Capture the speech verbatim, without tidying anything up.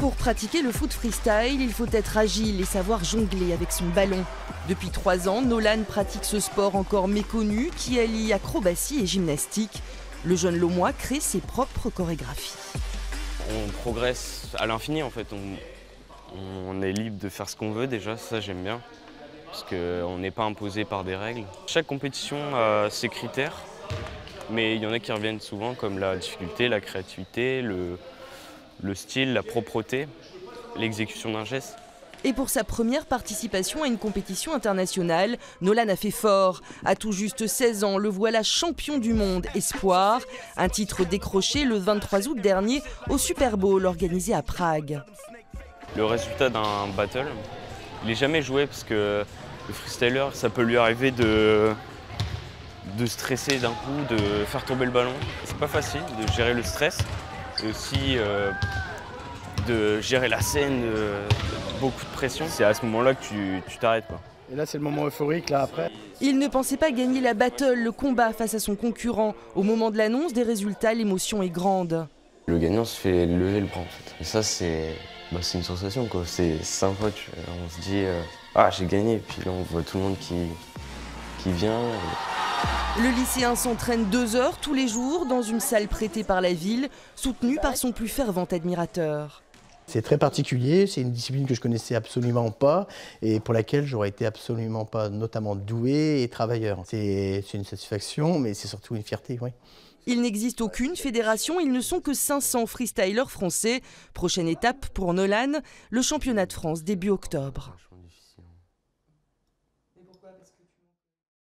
Pour pratiquer le foot freestyle, il faut être agile et savoir jongler avec son ballon. Depuis trois ans, Nolan pratique ce sport encore méconnu qui allie acrobatie et gymnastique. Le jeune Laumois crée ses propres chorégraphies. On progresse à l'infini en fait, on, on est libre de faire ce qu'on veut déjà, ça j'aime bien, parce qu'on n'est pas imposé par des règles. Chaque compétition a ses critères, mais il y en a qui reviennent souvent comme la difficulté, la créativité, le, le style, la propreté, l'exécution d'un geste. Et pour sa première participation à une compétition internationale, Nolan a fait fort. À tout juste seize ans, le voilà champion du monde espoir. Un titre décroché le vingt-trois août dernier au Super Bowl organisé à Prague. Le résultat d'un battle, il n'est jamais joué parce que le freestyler, ça peut lui arriver de, de stresser d'un coup, de faire tomber le ballon. C'est pas facile de gérer le stress et aussi euh, de gérer la scène, euh, beaucoup de pression. C'est à ce moment-là que tu t'arrêtes. Et là, c'est le moment euphorique, là, après. Il ne pensait pas gagner la battle, le combat face à son concurrent. Au moment de l'annonce des résultats, l'émotion est grande. Le gagnant se fait lever le bras, en fait. Et ça, c'est bah, une sensation, quoi. C'est sympa. Tu, on se dit, euh, ah, j'ai gagné. Et puis là, on voit tout le monde qui, qui vient. Et... Le lycéen s'entraîne deux heures tous les jours dans une salle prêtée par la ville, soutenue par son plus fervent admirateur. C'est très particulier, c'est une discipline que je connaissais absolument pas et pour laquelle j'aurais été absolument pas notamment doué et travailleur. C'est une satisfaction, mais c'est surtout une fierté, oui. Il n'existe aucune fédération, ils ne sont que cinq cents freestylers français. Prochaine étape pour Nolan, le championnat de France début octobre.